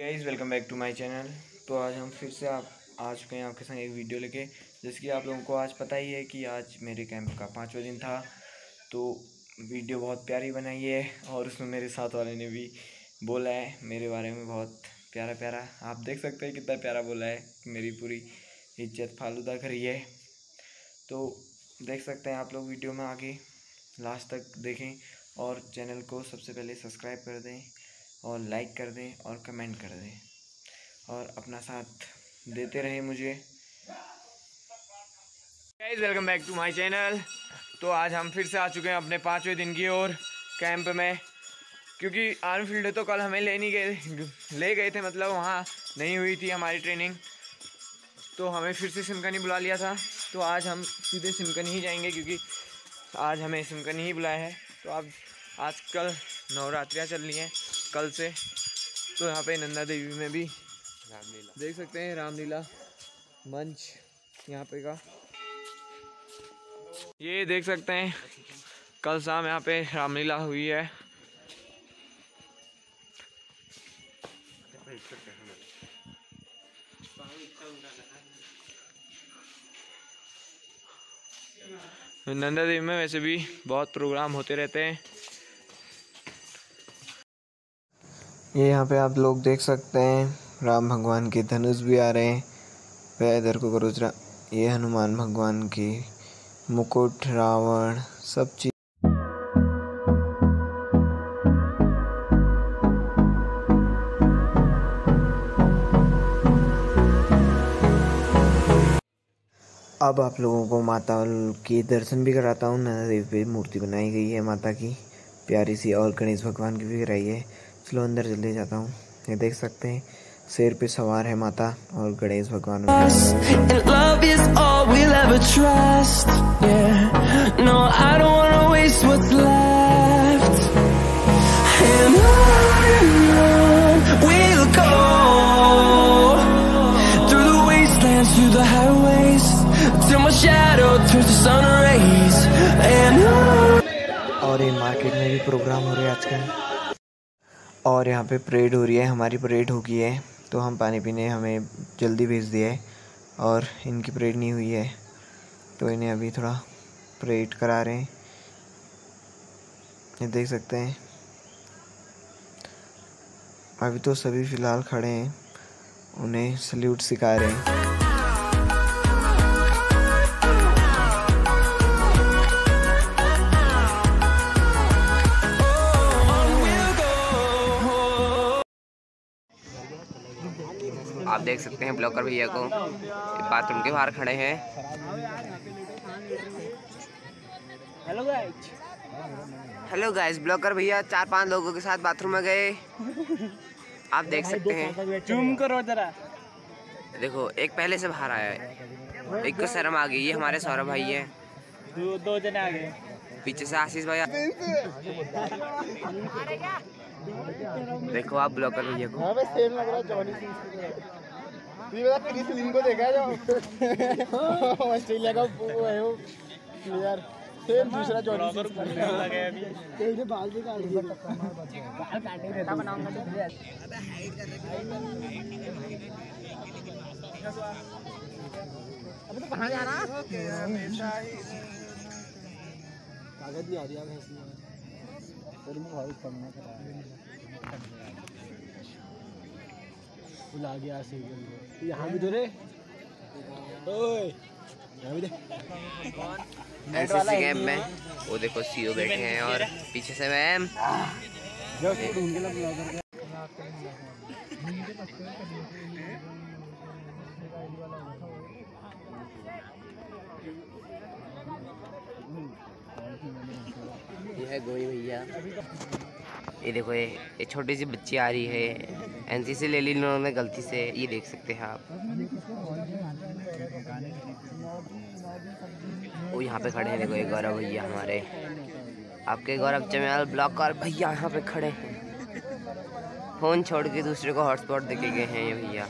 Guys welcome back to my channel. तो आज हम फिर से आ चुके हैं आपके संग एक वीडियो लेके। जैसे कि आप लोगों को आज पता ही है कि आज मेरे कैंप का 5वां दिन था। तो वीडियो बहुत प्यारी बनाई है और उसमें मेरे साथ वाले ने भी बोला है मेरे बारे में बहुत प्यारा प्यारा। आप देख सकते हैं कितना प्यारा बोला है, मेरी पूरी इज्जत फालूदा करी है। तो देख सकते हैं आप लोग, वीडियो में आगे लास्ट तक देखें और चैनल को सबसे पहले सब्सक्राइब कर दें और लाइक कर दें और कमेंट कर दें और अपना साथ देते रहें मुझे। Guys welcome back to my channel. तो आज हम फिर से आ चुके हैं अपने 5वें दिन की ओर कैंप में, क्योंकि आर्मी फील्ड तो कल हमें ले गए थे, मतलब वहाँ नहीं हुई थी हमारी ट्रेनिंग, तो हमें फिर से सिमकनी बुला लिया था। तो आज हम सीधे सिमकनी ही जाएंगे, क्योंकि आज हमें सिमकनी ही बुलाया है। तो अब आजकल नवरात्रियाँ चल रही हैं कल से, तो यहाँ पे नंदा देवी में भी रामलीला देख सकते हैं, रामलीला मंच यहाँ पे का ये देख सकते हैं। कल शाम यहाँ पे रामलीला हुई है। नंदा देवी में वैसे भी बहुत प्रोग्राम होते रहते हैं। ये यहाँ पे आप लोग देख सकते हैं, राम भगवान के धनुष भी आ रहे हैं। वह इधर को करो जरा, ये हनुमान भगवान की मुकुट, रावण, सब चीज। अब आप लोगों को माता के दर्शन भी कराता हूँ। नंदा देवी पे मूर्ति बनाई गई है माता की प्यारी सी, और गणेश भगवान की भी कराई है। चलो अंदर जल्दी जाता हूँ। ये देख सकते हैं, शेर पे सवार है माता और गणेश भगवान। और ये मार्केट में भी प्रोग्राम हो रहे हैं आजकल, और यहाँ पे परेड हो रही है। हमारी परेड हो गई है, तो हम पानी पीने हमें जल्दी भेज दिया है, और इनकी परेड नहीं हुई है, तो इन्हें अभी थोड़ा परेड करा रहे हैं। ये देख सकते हैं, अभी तो सभी फ़िलहाल खड़े हैं, उन्हें सल्यूट सिखा रहे हैं। आप देख सकते हैं ब्लॉकर भैया को, बाथरूम के बाहर खड़े हैं। हेलो गाइस, ब्लॉकर भैया 4-5 लोगों के साथ बाथरूम में गए, आप देख सकते हैं। जूम करो जरा, देखो एक पहले से बाहर आया है, एक को शर्म आ गई। ये हमारे सौरभ भाई हैं, दो जने आ गए, पीछे से आशीष भैया। देखो आप ब्लॉकर भैया को, सेम लग रहा है जॉनी सिंह क्रिस लिंग को देखा है जो ऑस्ट्रेलिया का वो है वो प्लेयर, सेम दूसरा जॉनी सिंह लगा है। अभी तेरे बाल भी काट दिए, बाल काटने रहता बनाऊंगा तो अबे हाइड कर रहे अबे तो कहां जा रहा कागज नहीं आ रही है इसमें, फिर मैं भाई करना बुला गया सीरियल यहाँ भी धरे ओए यहाँ भी दे एनसीसी कैंप में। वो देखो सीओ बैठे हैं और पीछे से मैम। ये है गोई भैया। ये देखो, ये छोटी सी बच्ची आ रही है, एनसीसी ले ली इन्होंने गलती से, ये देख सकते हैं आप। वो यहाँ पे खड़े हैं, देखो ये गौरव भैया हमारे, आपके गौरव चमेल ब्लॉकर भैया यहाँ पे खड़े हैं। फ़ोन छोड़ के दूसरे को हॉटस्पॉट देके गए हैं ये भैया।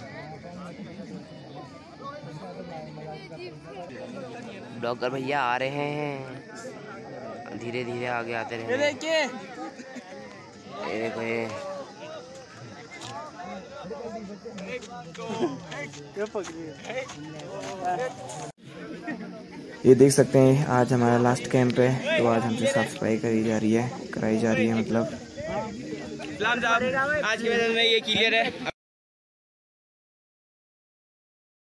ब्लॉकर भैया आ रहे हैं, धीरे धीरे आगे आते रहे। ये देखिए, ये देखो, ये ये देख सकते हैं आज हमारा लास्ट कैंप है, तो आज हमसे साफ सफाई कराई जा रही है मतलब। आज के में ये क्लियर है।